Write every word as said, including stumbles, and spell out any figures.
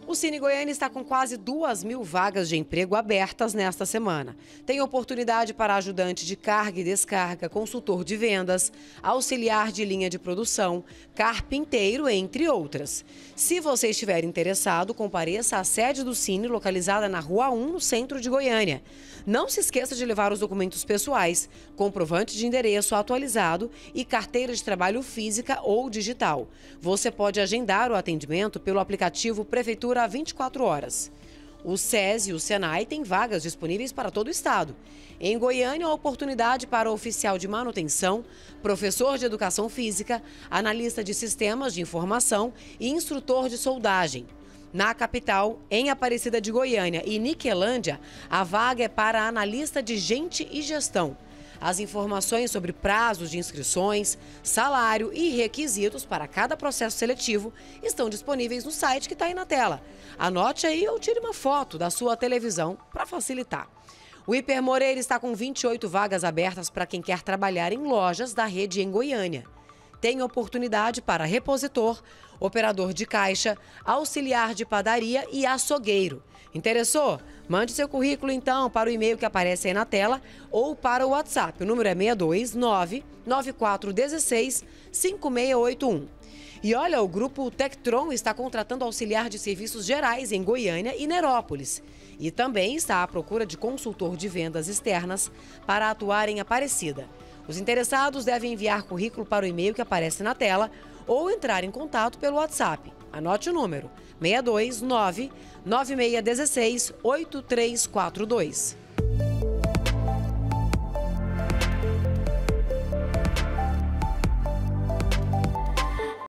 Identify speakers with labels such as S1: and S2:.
S1: O Cine Goiânia está com quase duas mil vagas de emprego abertas nesta semana. Tem oportunidade para ajudante de carga e descarga, consultor de vendas, auxiliar de linha de produção, carpinteiro, entre outras. Se você estiver interessado, compareça à sede do Cine, localizada na Rua um, no centro de Goiânia. Não se esqueça de levar os documentos pessoais, comprovante de endereço atualizado e carteira de trabalho física ou digital. Você pode agendar o atendimento pelo aplicativo Prefeitura vinte e quatro horas. O SESI e o SENAI têm vagas disponíveis para todo o estado. Em Goiânia, a oportunidade para oficial de manutenção, professor de educação física, analista de sistemas de informação e instrutor de soldagem. Na capital, em Aparecida de Goiânia e Niquelândia, a vaga é para analista de gente e gestão. As informações sobre prazos de inscrições, salário e requisitos para cada processo seletivo estão disponíveis no site que está aí na tela. Anote aí ou tire uma foto da sua televisão para facilitar. O Hiper Moreira está com vinte e oito vagas abertas para quem quer trabalhar em lojas da rede em Goiânia. Tem oportunidade para repositor, operador de caixa, auxiliar de padaria e açougueiro. Interessou? Mande seu currículo então para o e-mail que aparece aí na tela ou para o WhatsApp. O número é seis dois nove, nove quatro um seis, cinco seis oito um. E olha, o grupo Tectron está contratando auxiliar de serviços gerais em Goiânia e Nerópolis. E também está à procura de consultor de vendas externas para atuar em Aparecida. Os interessados devem enviar currículo para o e-mail que aparece na tela ou entrar em contato pelo WhatsApp. Anote o número: seis dois nove, nove seis um seis, oito três quatro dois.